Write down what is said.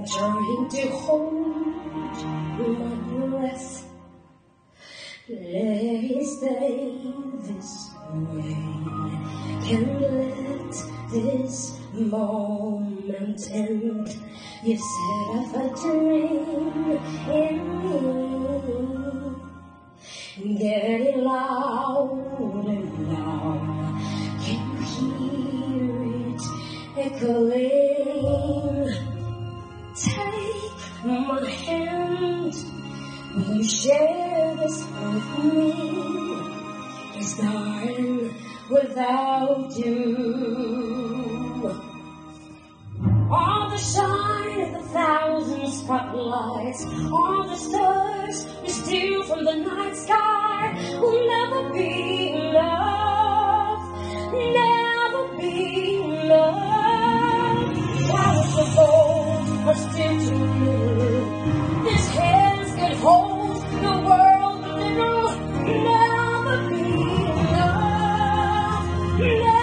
trying to hold my breath. Let it stay this way. Can't let this moment end. You set off a dream in me, getting louder now. Can you hear it echoing? Take my hand, will you share this with me? 'Cause darling, without you, all the shine of 1,000 spotlights, all the stars we steal from the night sky will never be enough, never be enough. Flowers of gold are still too little. These hands can hold the world, but they will never be enough.